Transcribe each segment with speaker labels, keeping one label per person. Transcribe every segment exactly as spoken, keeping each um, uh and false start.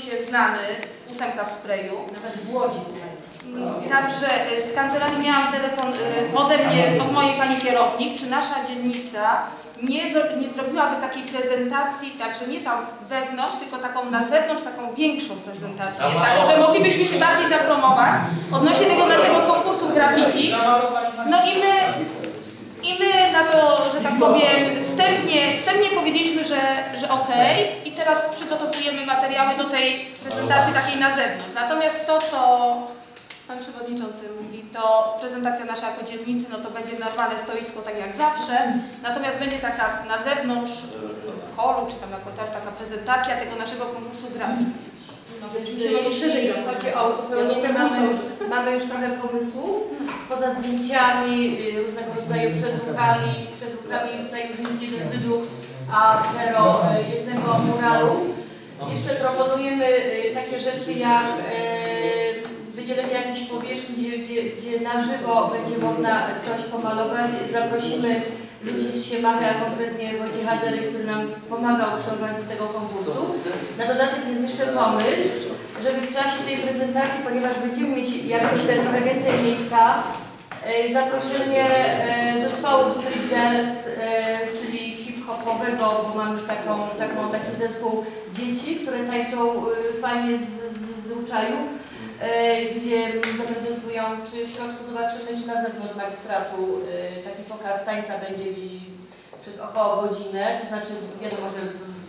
Speaker 1: się znany, ósemka w sprayu.
Speaker 2: Nawet w Łodzi, słuchajcie.
Speaker 1: Także z kancelarii miałam telefon ode mnie, od mojej pani kierownik, czy nasza dzielnica nie, nie zrobiłaby takiej prezentacji, także nie tam wewnątrz, tylko taką na zewnątrz, taką większą prezentację, taką, że moglibyśmy się bardziej zapromować odnośnie tego naszego konkursu graffiti. No i my, i my na to, że tak powiem, wstępnie, wstępnie powiedzieliśmy, że, że okej, i teraz przygotowujemy materiały do tej prezentacji takiej na zewnątrz. Natomiast to, co Pan Przewodniczący mówi, to prezentacja nasza jako dzielnicy, no to będzie normalne stoisko, tak jak zawsze, natomiast będzie taka na zewnątrz, w holu, czy tam na korytarzu, taka prezentacja tego naszego konkursu graffiti.
Speaker 2: No, więc jeżeli chodzi o uzupełnienie, mamy, mamy już trochę pomysłów, poza zdjęciami, różnego rodzaju przedrukami, przedrukami tutaj już jest jeden wydruk A zero jednego muralu. Jeszcze proponujemy takie rzeczy jak wydzielenie jakiejś powierzchni, gdzie, gdzie, gdzie na żywo będzie można coś pomalować. Zaprosimy ludzi z Siemachy, a konkretnie Wojciecha Dery, który nam pomagał przy organizacji tego konkursu. Na dodatek jest jeszcze pomysł, żeby w czasie tej prezentacji, ponieważ będziemy mieć, jak myślę, trochę więcej miejsca, zaproszenie zespołu Street Dance, czyli hip-hopowego, bo mam już taką, taką, taki zespół dzieci, które tańczą fajnie z, z, z uczaju, gdzie zaprezentują, czy w środku zobaczymy, czy na zewnątrz magistratu taki pokaz tańca będzie gdzieś przez około godzinę, to znaczy wiadomo, że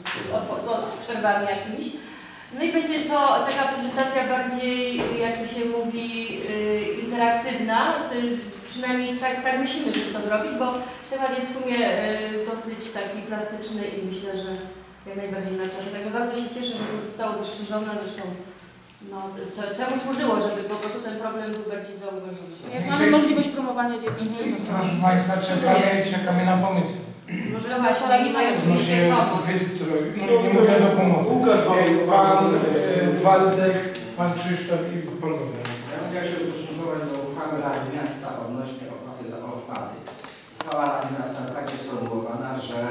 Speaker 2: z przerwami jakimiś. No i będzie to taka prezentacja bardziej, jak się mówi, interaktywna, przynajmniej tak, tak myślimy, żeby to zrobić, bo temat jest w sumie dosyć taki plastyczny i myślę, że jak najbardziej na czasie. Także bardzo się cieszę, że to zostało dostrzeżone, zresztą no, to, temu służyło, żeby po prostu ten problem był bardziej zauważony.
Speaker 1: Jak mamy możliwość promowania dzielnicy.
Speaker 3: No proszę Państwa, czekamy, czekamy na pomysł.
Speaker 2: Może wczoraj nie mają oczywiście pomoc.
Speaker 3: Wystrój, no nie mówię o pomocy. Pan Waldek, Pan Krzysztof i Pan Waldek.
Speaker 4: Ja bym chciał się dostosować do uchwały Rady Miasta odnośnie opłaty za odpady. Uchwała Rady Miasta tak jest sformułowana, że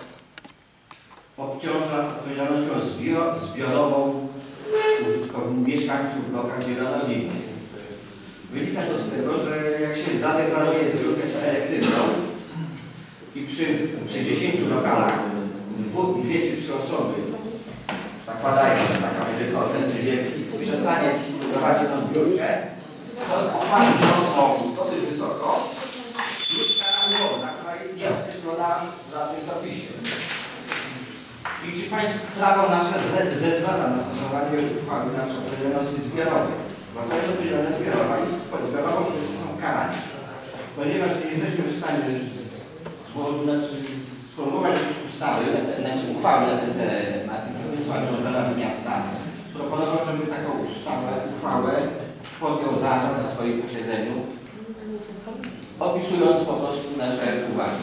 Speaker 4: obciąża odpowiedzialnością zbior, zbiorową użytkowników, mieszkańców blokach wielorodzinnych. Wynika to z tego, że jak się zadeklaruje zbiórkę selektywną i przy sześćdziesięciu lokalach dwóch, dwie czy trzy osoby zakładają, że taka będzie procent, czyli wielki, przestanie prowadzić tą zbiórkę, to opłaty wzrosną dosyć wysoko, plus kara główna, która jest nieokreślona w żadnym zapisie. I czy Państwo prawo nasze zezwala na stosowanie uchwały na odpowiedzialności zbiorowej? Bo to jest odpowiedzialność zbiorowa i zbiorowa są karani. Ponieważ nie jesteśmy w stanie znaczy, sformułować ustawy, znaczy uchwały na ten temat, wysłać do Rady Miasta, proponował, żeby taką ustawę, uchwałę podjął zarząd na swoim posiedzeniu, opisując po prostu nasze uwagi.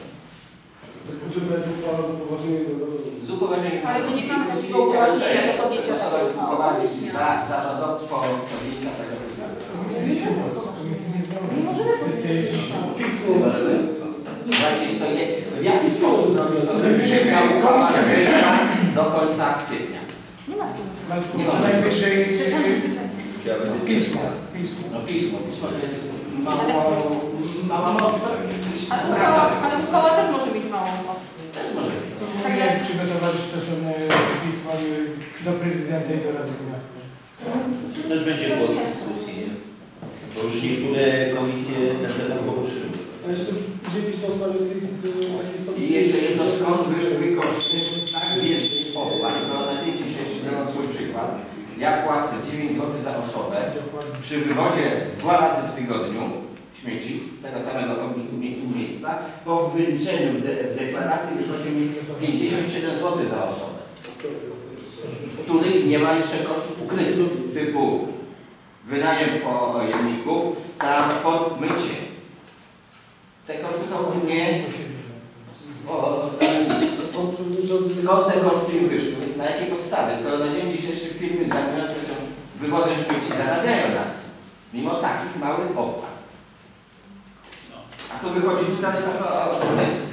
Speaker 4: Z upoważnieniem.
Speaker 1: Ale my nie mamy takiego upoważnienia do podjęcia takiego
Speaker 4: upoważnienia. Za zarządowstwo powinna tego wyznać.
Speaker 3: Nie możemy pismo.
Speaker 4: Właśnie to je, w jaki sposób zrobić to, żeby miał uchwała do końca kwietnia?
Speaker 1: Nie ma takiego.
Speaker 3: Nie ma. Najwyżej pismo. Pismo.
Speaker 4: No pismo. Pismo to jest mało, mała moc.
Speaker 1: Ale uchwała też może mieć małą moc.
Speaker 4: Też może być.
Speaker 3: Tak jak przygotować stosowne pismo do prezydenta i do Rady Miasta.
Speaker 5: Też będzie głos w dyskusji, nie? Bo już niektóre komisje ten temat poruszyły.
Speaker 6: A jeszcze gdzie pismo w sprawie tych
Speaker 4: I jeszcze jedno, skąd wyszły koszty tak więcej opłat. No na dzień dzisiejszy, biorąc swój przykład, ja płacę dziewięć złotych za osobę przy wywozie dwa razy w tygodniu śmieci z tego samego miejsca, po wyliczeniu w, de w deklaracji wychodzi mi pięćdziesiąt siedem złotych za osobę, w których nie ma jeszcze kosztów ukrytych, typu wynajem pojemników, transport, mycie. Te koszty są nie... O, skąd te koszty im wyszły? Na jakiej podstawie? Skoro na dzień dzisiejszy firmy zajmujące się wywozem śmieci zarabiają na tym, mimo takich małych opłat. A to wychodzi cztery o konwencję.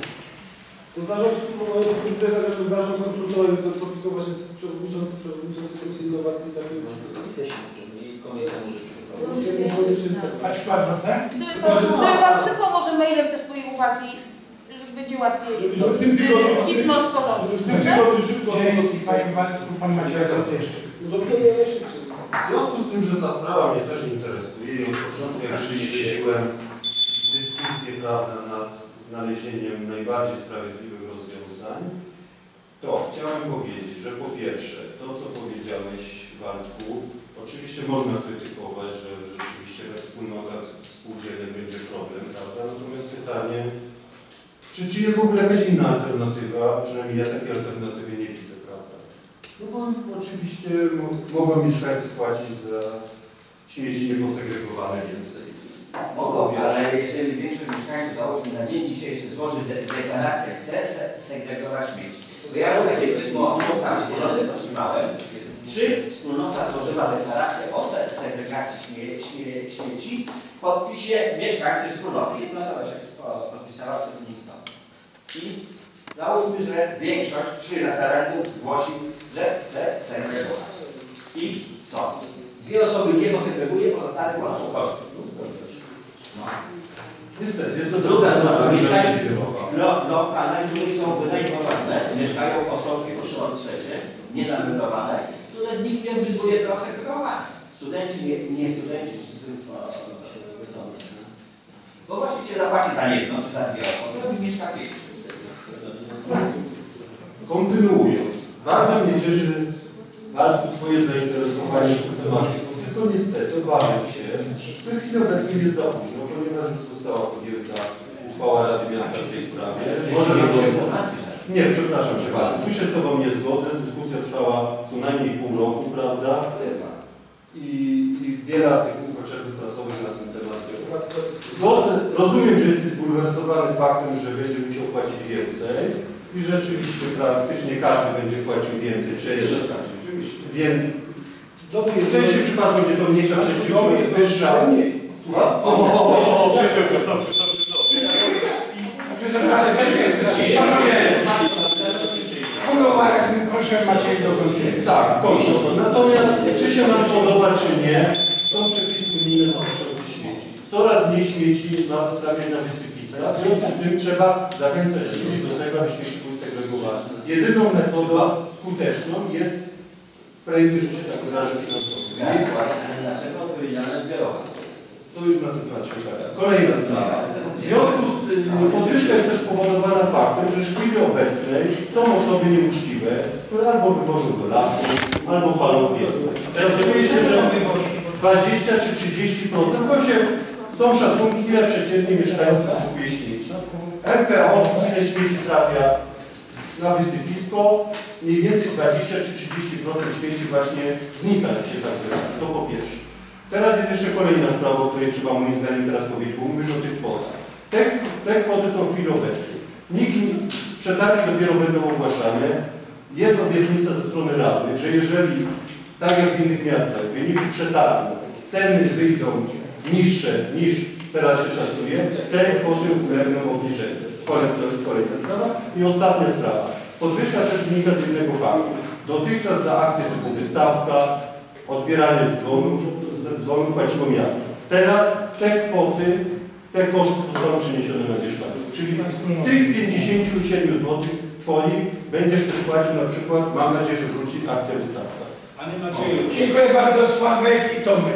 Speaker 6: Zarząd, zarząd konsultował to, to pismo właśnie z przewodniczącym przewodniczącym komisji do innowacji takiej.
Speaker 5: Komisja się może, i komisja może
Speaker 6: Komisja nie może wszystko.
Speaker 3: A czy pan chce?
Speaker 1: Gdyby pan, gdyby pan przysłał może mailem te swoje uwagi, że będzie łatwiej.
Speaker 6: Żeby w tym tygodniu,
Speaker 1: Pismo sporządzić.
Speaker 6: żeby w tym tygodniu szybko
Speaker 3: Panie Waldku, pan macie raz jeszcze.
Speaker 6: No do kiedy jeszcze?
Speaker 7: W związku z tym, że ta sprawa mnie też interesuje i od początku jak śledziłem dyskusję, prawda, nad znalezieniem najbardziej sprawiedliwych rozwiązań, to chciałem powiedzieć, że po pierwsze, to co powiedziałeś, Waldku, oczywiście można krytykować, że rzeczywiście we wspólnotach spółdzielnych będzie problem, prawda, natomiast pytanie, czy, czy jest w ogóle jakaś inna alternatywa, przynajmniej ja takiej alternatywy nie widzę, prawda. No bo oczywiście mogą mieszkańcy płacić za śmieci nieposegregowane więcej.
Speaker 4: Mogą, ale jeżeli większość mieszkańców załóżmy na dzień dzisiejszy złoży de deklarację, chce se segregować śmieci. Bo ja robię takie pismo, tam wspólnoty otrzymałem, czy wspólnota złożyła deklarację o se segregacji śmie śmie śmieci w podpisie mieszkańców wspólnoty. Jedna osoba się podpisała, to nic stąd. I załóżmy, że większość przy referendum zgłosi, że chce segregować. I co? Dwie osoby nie posegreguje, pozostane ponoszą koszty. No.
Speaker 7: Niestety, jest to
Speaker 4: druga sprawa. Mieszkańcy
Speaker 7: lo,
Speaker 4: lokalne, które są wynajmowane, mieszkają osoby po trzecie, niezameldowane, które nikt nie obliguje do segregowania. Studenci, nie, nie studenci, czy bo właściwie zapłaci za jedno, czy za dwie osoby, to mieszka pięć.
Speaker 7: Kontynuując, bardzo mnie cieszy, Waldku, Twoje zainteresowanie tym tematem. Tylko niestety obawiam się, że w chwili obecnej jest za późno, ponieważ już została podjęta uchwała Rady Miasta w tej sprawie. Może nam się... Nie, przepraszam Cię bardzo. Tu się z Tobą nie zgodzę. Dyskusja trwała co najmniej pół roku, prawda? I, i wiele artykułów chociażby prasowych na ten temat było. Zgodzę, rozumiem, że jesteś zbulwersowany faktem, że będziesz musiał płacić więcej i rzeczywiście praktycznie każdy będzie płacił więcej. Więc w części przypadku będzie to mniejsza, w części wyższa. Słucham? O, o, o,
Speaker 3: Proszę Maciej dokończyć.
Speaker 7: Tak, kończę. Natomiast czy się nam podoba, czy nie, są przepisy unijne dotyczące śmieci. Coraz mniej śmieci trafia na wysypiska. W związku z tym trzeba zachęcać ludzi do tego, aby śmieci były segregowane. Jedyną metodą skuteczną jest projekty, że się tak wyrażę, finansowe.
Speaker 4: Dlaczego odpowiedzialność zbiorowa?
Speaker 7: To już na ten temat się gada. Kolejna sprawa. W związku z tym podwyżka jest też spowodowana faktem, że w chwili obecnej są osoby nieuczciwe, które albo wywożą do lasu, albo palą piece. Teraz okazuje się, że dwadzieścia czy trzydzieści procent, bo się są szacunki, ile przeciętnie mieszkańców kupuje śmieci. M P O ile śmieci trafia na wysypisko, mniej więcej dwadzieścia czy trzydzieści procent śmieci właśnie znika, jak się tak wyraża. To po pierwsze. Teraz jest jeszcze kolejna sprawa, o której trzeba moim zdaniem teraz powiedzieć, bo mówisz o tych kwotach. Te, te kwoty są w chwili obecnej. Nikt, przetargi dopiero będą ogłaszane. Jest obietnica ze strony radnych, że jeżeli, tak jak w innych miastach, w wyniku przetargu ceny wyjdą niższe niż teraz się szacuje, te kwoty ulegną obniżeniu. To jest kolejna sprawa. I ostatnia sprawa. Podwyżka też wynika z jednego faktu. Dotychczas za akcje typu wystawka, odbieranie z dzwonu, z dzwonu płaciło miasto. Teraz te kwoty, te koszty zostaną przeniesione na mieszkańców. Czyli z tych pięćdziesięciu siedmiu złotych Twoich będziesz też płacił na przykład, mam nadzieję, że wróci akcja wystawka.
Speaker 3: Panie Macieju, dziękuję bardzo, Sławek i Tomek.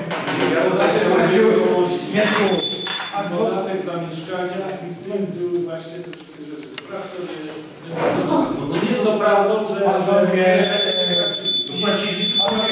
Speaker 6: Podatek za mieszkania i w tym były właśnie te wszystkie rzeczy. Sprawca, że nie jest to prawdą, że
Speaker 3: Płacili.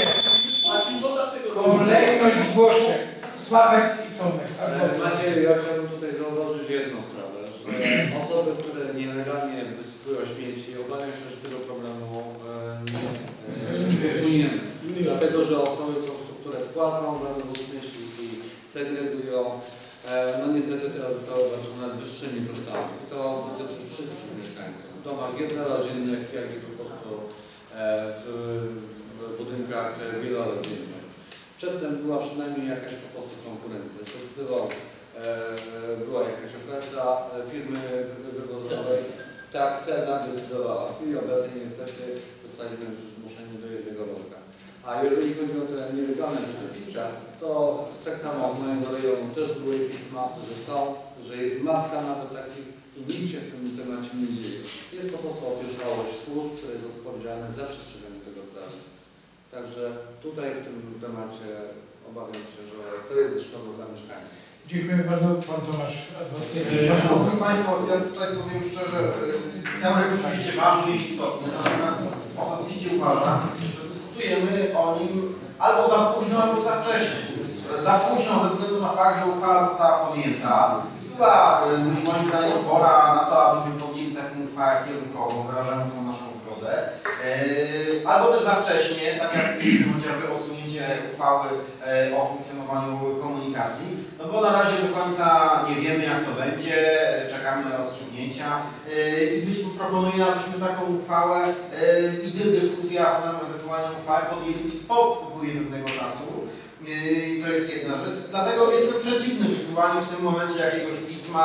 Speaker 3: Kolejność zgłoszeń. Sławek i Tomek.
Speaker 8: Macie, ja chciałbym tutaj zauważyć jedną sprawę, że osoby, które nielegalnie wysypują śmieci, obawiam się, że tego problemu nie usuniemy. Dlatego, że osoby, po prostu, które płacą za wywóz śmieci i segregują, no niestety teraz zostały obarczone wyższymi kosztami. To dotyczy wszystkich mieszkańców. W domach jednorodzinnych, jak i po prostu w, w budynkach wielorodzinnych. Przedtem była przynajmniej jakaś po prostu konkurencja. Decydował, e, była jakaś oferta firmy wywozowej. Tak, cena decydowała. W chwili obecnej niestety zostaliśmy zmuszeni do jednego worka. A jeżeli chodzi o te nielegalne wysypiska, to tak samo od mojego rejonu też były pisma, że są, że jest matka nawet takich i nic się w tym temacie nie dzieje. Jest po prostu opieszałość służb, które jest odpowiedzialne za przestrzeganie tego prawa. Także tutaj w tym temacie obawiam się, że to jest ze szkodą dla mieszkańców.
Speaker 3: Dziękuję bardzo. Pan Tomasz, adwokat.
Speaker 9: Szanowni Państwo, ja tutaj powiem szczerze, temat jest oczywiście ważny i istotny, natomiast osobiście uważam, że dyskutujemy o nim albo za późno, albo za wcześnie. Za późno ze względu na fakt, że uchwała została podjęta i była moim zdaniem pora na to, abyśmy podjęli taką uchwałę kierunkową, wyrażającą naszą zgodę. Albo też za wcześnie, tak jak chociażby osunięcie uchwały o funkcjonowaniu komunikacji, no bo na razie do końca nie wiemy, jak to będzie, czekamy na rozstrzygnięcia i być proponuję, abyśmy taką uchwałę i dyskusję, a potem ewentualnie uchwałę podjęli po upływie pewnego czasu. I to jest jedna rzecz. Dlatego jestem przeciwny wysyłaniu w tym momencie jakiegoś pisma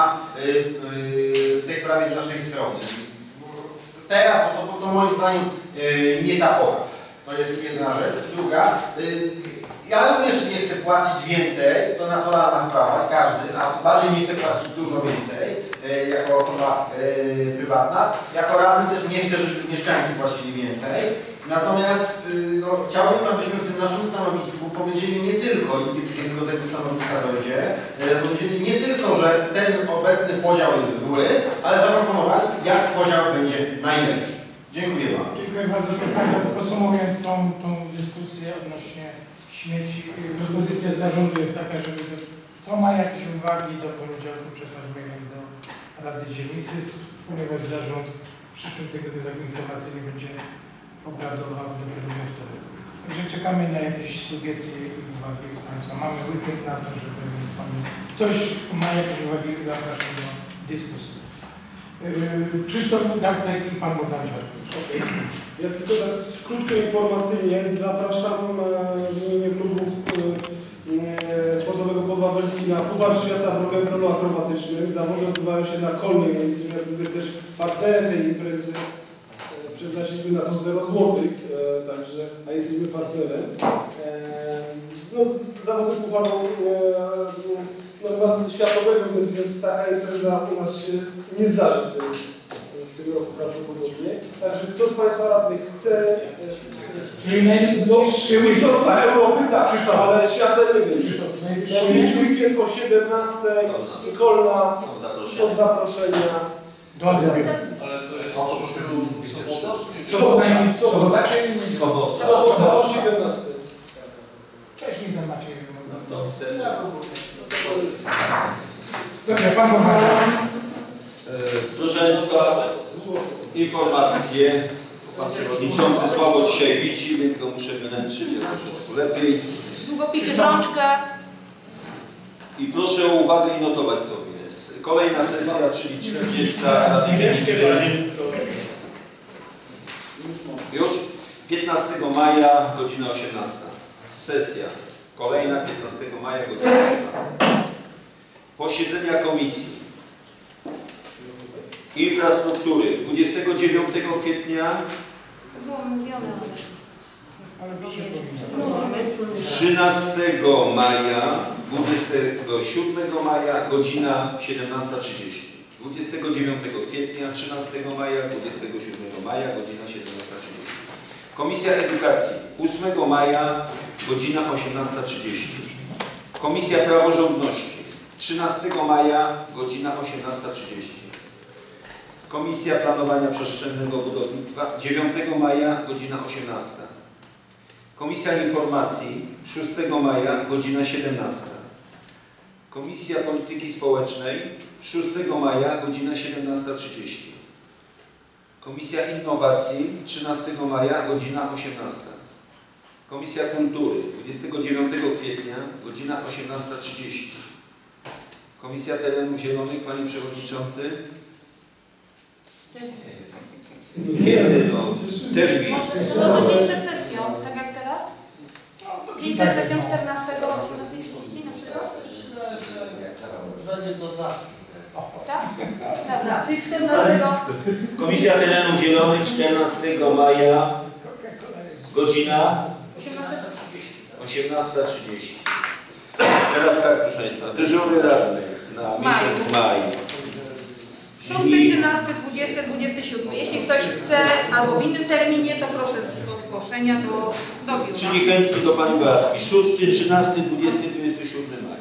Speaker 9: w tej sprawie z naszej strony. Teraz, bo to, to moim zdaniem nie ta pora. To jest jedna rzecz. Druga, ja również nie chcę płacić więcej, to naturalna sprawa, każdy, a bardziej nie chcę płacić dużo więcej jako osoba prywatna. Jako radny też nie chcę, żeby mieszkańcy płacili więcej. Natomiast no, chciałbym, abyśmy w tym naszym stanowisku powiedzieli nie tylko, kiedy do tego stanowiska dojdzie, powiedzieli nie tylko, że ten obecny podział jest zły, ale zaproponowali, jak podział będzie najlepszy. Dziękuję bardzo.
Speaker 3: Dziękuję bardzo. Podsumowując tą, tą dyskusję odnośnie śmieci, propozycja zarządu jest taka, żeby to, to ma jakieś uwagi do poniedziałku przesłać do Rady Dzielnicy, ponieważ zarząd w przyszłym tygodniu takiej informacji nie będzie obradował dopiero we wtorek. Także czekamy na jakieś sugestie i uwagi z Państwa. Mamy weekend na to, żeby ktoś ma jakieś uwagi, zapraszam do dyskusji. Yy, Krzysztof Gacek i Pan Bogdan Dziarkowicz.
Speaker 10: Okay. Ja tylko tak krótko informacyjnie zapraszam w imieniu klubu e, sportowego Podwawelski na Puchar Świata w rock'n'rollu akrobatycznym. Zawody odbywają się na Kolnej, więc jakby też partnerem tej imprezy e, przeznaczyliśmy na to zero złotych, e, także, a jesteśmy partnerem. E, no, zawody Pucharu e, no, światowego, więc, więc taka impreza u nas się nie zdarzy w tym, w tym roku prawdopodobnie. Także kto z Państwa radnych chce...
Speaker 3: Czyli najbliższy
Speaker 10: mistrzostwa Europy, tak, ale świata nie wiem. Najbliższy weekend o siedemnastej i Kolna są zaproszenia.
Speaker 3: Do odbioru.
Speaker 8: Ale to jest po prostu dwieście trzy.
Speaker 3: Sobota czy nie sobota?
Speaker 10: Sobota o siedemnastej.
Speaker 3: Wcześniej tam macie... Dobrze, Pan Bogdan.
Speaker 5: Proszę Państwa, informacje. Pan Przewodniczący słabo dzisiaj widzi, więc go muszę wynęczyć troszeczkę lepiej.
Speaker 1: Długopisy w rączkę.
Speaker 5: I proszę o uwagę i notować sobie. Kolejna sesja, czyli czterdziesta Rady Dzielnicy. Już piętnastego maja, godzina osiemnasta. Sesja. Kolejna piętnastego maja, godzina osiemnasta. Posiedzenia Komisji Infrastruktury dwudziestego dziewiątego kwietnia,
Speaker 1: Było mówione.
Speaker 5: trzynastego maja, dwudziestego siódmego maja, godzina siedemnasta trzydzieści. dwudziestego dziewiątego kwietnia, trzynastego maja, dwudziestego siódmego maja, godzina siedemnasta trzydzieści. Komisja Edukacji ósmego maja, godzina osiemnasta trzydzieści. Komisja Praworządności trzynastego maja, godzina osiemnasta trzydzieści. Komisja Planowania Przestrzennego Budownictwa dziewiątego maja, godzina osiemnasta. Komisja Informacji szóstego maja, godzina siedemnasta. Komisja Polityki Społecznej szóstego maja, godzina siedemnasta trzydzieści. Komisja Innowacji trzynastego maja, godzina osiemnasta. Komisja Kultury dwudziestego dziewiątego kwietnia, godzina osiemnasta trzydzieści. Komisja Terenów Zielonych, Panie Przewodniczący. Kiedy no? Termin.
Speaker 1: Może, może dzień przed sesją, tak jak teraz? Dzień przed sesją czternastego o osiemnastej trzydzieści na przykład?
Speaker 2: Będzie do zasad.
Speaker 1: Tak? Dobra, czyli czternastego.
Speaker 5: Komisja Terenów Zielonych czternastego maja, godzina
Speaker 1: osiemnasta
Speaker 5: osiemnasta trzydzieści. Teraz tak, proszę Państwa, dyżury radny na miesiąc maj.
Speaker 1: szósty, trzynasty, dwudziesty, dwudziesty siódmy. Jeśli ktoś chce albo w innym terminie, to proszę do zgłoszenia do, do biura.
Speaker 5: Czyli chętnie do Pani Beatki. szósty, trzynasty, dwudziesty, dwudziesty siódmy maj.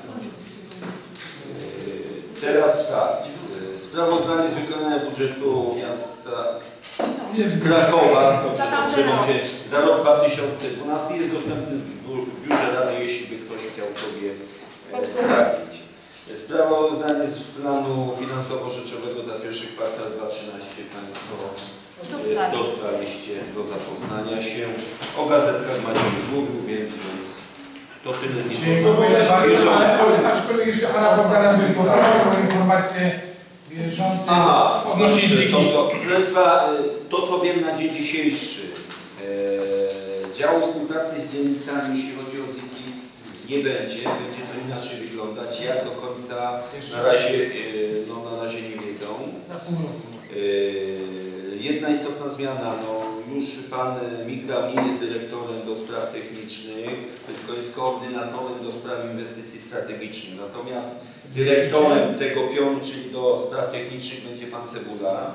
Speaker 5: Teraz tak. Sprawozdanie z wykonania budżetu miasta Krakowa za rok dwa tysiące dwunasty jest dostępny w biurze Rady, jeśli by ktoś chciał sobie sprawdzić. Sprawozdanie z planu finansowo-rzeczowego za pierwszy kwartał dwa tysiące trzynaście Państwo dostaliście do zapoznania się. O gazetkach macie już mówił, więc to tyle z informacji.
Speaker 3: Aczkolwiek jeszcze Pana Bogdana bym poprosił o informację bieżącą.
Speaker 5: Aha, odnośnie to, co, to co wiem na dzień dzisiejszy, e, działu współpracy z dzielnicami, jeśli chodzi o Z I K I, nie będzie, będzie to inaczej wyglądać. Jak do końca na razie, e, no, na razie nie wiedzą. E, jedna istotna zmiana, no, już Pan Migdał nie jest dyrektorem do spraw technicznych, tylko jest koordynatorem do spraw inwestycji strategicznych. Natomiast dyrektorem tego pionu, czyli do spraw technicznych, będzie Pan Cebula.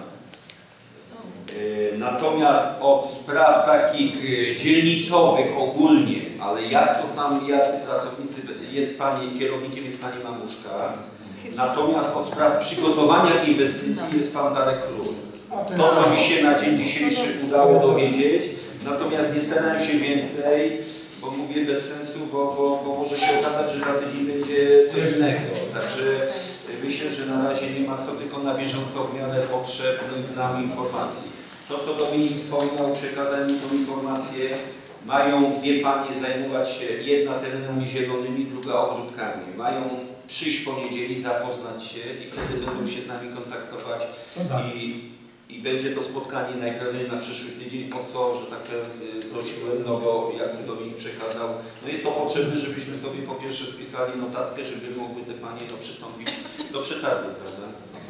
Speaker 5: Natomiast od spraw takich dzielnicowych ogólnie, ale jak to tam, jacy pracownicy, jest Pani, kierownikiem jest Pani Mamuszka. Natomiast od spraw przygotowania inwestycji jest Pan Darek Król. To, co mi się na dzień dzisiejszy udało dowiedzieć, natomiast nie starałem się więcej, bo mówię bez sensu, bo, bo, bo może się okazać, że za tydzień będzie coś innego. Także myślę, że na razie nie ma co, tylko na bieżąco w miarę potrzebnych nam informacji. To, co Dominik wspomniał, przekazałem mi tą informację. Mają dwie panie zajmować się, jedna terenami zielonymi, druga ogródkami. Mają przyjść po niedzieli, zapoznać się i wtedy będą się z nami kontaktować. I, i będzie to spotkanie najpewniej na przyszły tydzień, o co, że tak powiem, prosiłem, no bo jak Dominik przekazał, no jest to potrzebne, żebyśmy sobie po pierwsze spisali notatkę, żeby mogły te panie no, przystąpić do przetargu, prawda?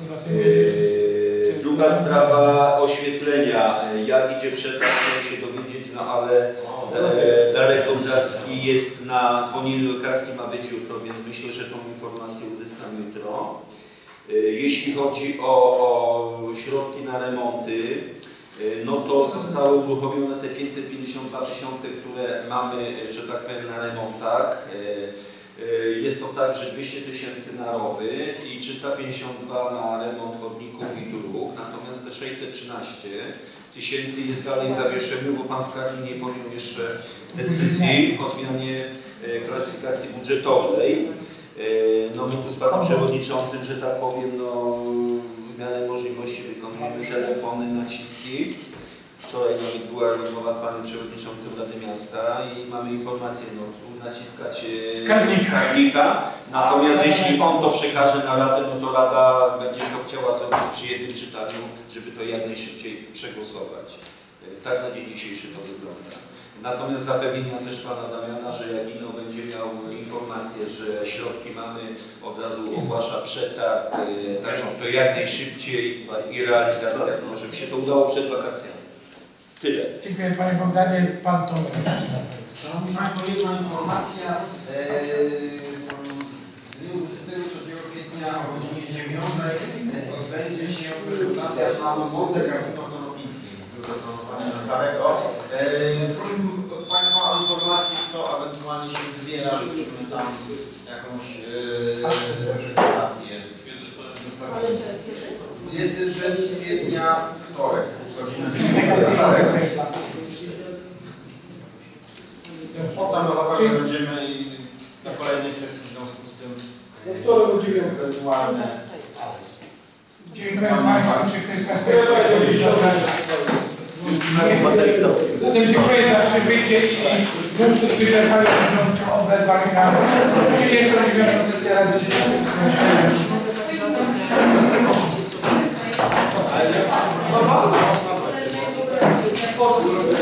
Speaker 5: Eee, druga sprawa oświetlenia, jak idzie przetarg, chcę się dowiedzieć, no ale e, Darek Gondarski jest na zwolnieniu lekarskim, ma być jutro, więc myślę, że tą informację uzyskam jutro. Jeśli chodzi o, o środki na remonty, no to zostały uruchomione te pięćset pięćdziesiąt dwa tysiące, które mamy, że tak powiem, na remontach. Jest to tak, że dwieście tysięcy na rowy i trzysta pięćdziesiąt dwa na remont chodników i dróg. Natomiast te sześćset trzynaście tysięcy jest dalej w zawieszeniu, bo Pan Skarbnik nie podjął jeszcze decyzji o zmianie klasyfikacji budżetowej. No my tu z Panem Przewodniczącym, że tak powiem, no w miarę możliwości wykonujemy telefony, naciski. Wczoraj nawet była rozmowa z Panem Przewodniczącym Rady Miasta i mamy informację, no tu naciskać skarbnika. Natomiast jeśli on to przekaże na Radę, no to Rada będzie to chciała zrobić przy jednym czytaniu, żeby to jak najszybciej przegłosować. Tak na dzień dzisiejszy to wygląda. Natomiast zapewnienia też Pana Damiana, że jak Ino będzie miał informację, że środki mamy, od razu ogłasza przetarg, także to jak najszybciej i realizacja, no, żeby się to udało przed wakacjami. Tyle.
Speaker 3: Dziękuję Panie Bogdanie. Pan Tomek.
Speaker 9: Szanowni Państwo, jedna informacja. W dniu dwudziestego trzeciego kwietnia o godzinie dziewiątej odbędzie się prezentacja planu Monte Cassino Konopnickiej w biurze Zarządzania Starego. Proszę Państwa o informację, kto ewentualnie się wybiera, żebyśmy tam jakąś prezentację zostawili. dwudziestego trzeciego kwietnia, wtorek, godzina dziewiąta. Potem na zapadzie będziemy i na kolejnej sesji w związku z tym ewentualne.
Speaker 3: Dziękuję Państwu. Czy ktoś z Państwa Zatem dziękuję za przybycie i w związku z wyczerpaniem porządku obrad zamykamy. trzydziestą sesję Rady Dzienników.